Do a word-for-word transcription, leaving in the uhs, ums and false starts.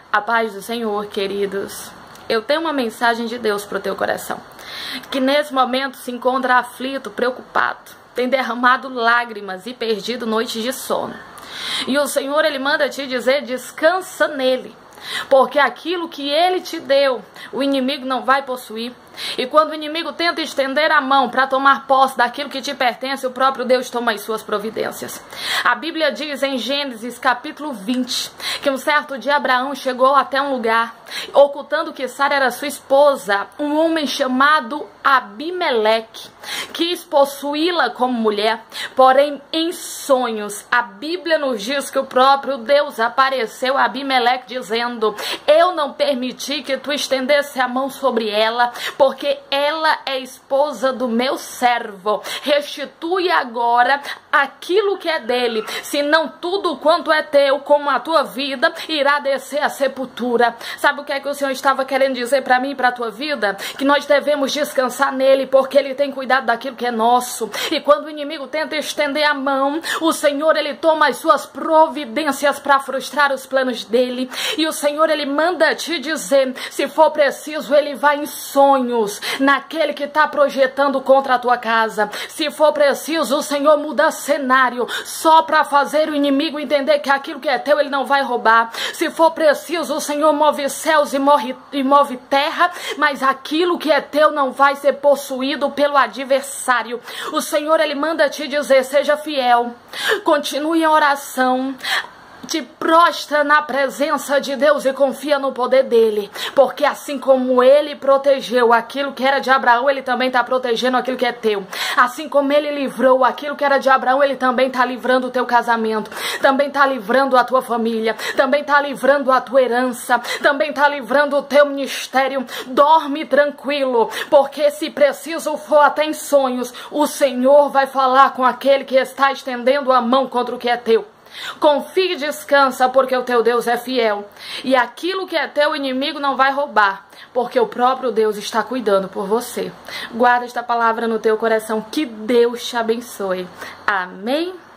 A paz do Senhor, queridos. Eu tenho uma mensagem de Deus para o teu coração, que nesse momento se encontra aflito, preocupado, tem derramado lágrimas e perdido noites de sono. E o Senhor, Ele manda te dizer, descansa nele, porque aquilo que Ele te deu, o inimigo não vai possuir. E quando o inimigo tenta estender a mão para tomar posse daquilo que te pertence, o próprio Deus toma as suas providências. A Bíblia diz em Gênesis capítulo vinte, que um certo dia Abraão chegou até um lugar, ocultando que Sara era sua esposa, um homem chamado Abimeleque quis possuí-la como mulher, porém em sonhos a Bíblia nos diz que o próprio Deus apareceu a Abimeleque dizendo: eu não permiti que tu estendesse a mão sobre ela, porque ela é esposa do meu servo. Restitui agora aquilo que é dele, senão tudo quanto é teu, como a tua vida, irá descer à sepultura. Sabe o que é que o Senhor estava querendo dizer para mim e para a tua vida? Que nós devemos descansar nele, porque ele tem cuidado daquilo que é nosso. E quando o inimigo tenta estender a mão, o Senhor, ele toma as suas providências para frustrar os planos dele. E o Senhor, ele manda te dizer, se for preciso, ele vai em sonhos naquele que está projetando contra a tua casa. Se for preciso, o Senhor muda cenário só para fazer o inimigo entender que aquilo que é teu ele não vai roubar. Se for preciso, o Senhor move céus e, morre, e move terra, mas aquilo que é teu não vai ser possuído pelo adversário. O Senhor, ele manda te dizer, seja fiel, continue em oração, te prostra na presença de Deus e confia no poder dele, porque assim como ele protegeu aquilo que era de Abraão, ele também está protegendo aquilo que é teu. Assim como ele livrou aquilo que era de Abraão, ele também está livrando o teu casamento, também está livrando a tua família, também está livrando a tua herança, também está livrando o teu ministério. Dorme tranquilo, porque se preciso for até em sonhos, o Senhor vai falar com aquele que está estendendo a mão contra o que é teu. Confie e descansa, porque o teu Deus é fiel. E aquilo que é teu, o inimigo não vai roubar, porque o próprio Deus está cuidando por você. Guarda esta palavra no teu coração. Que Deus te abençoe. Amém?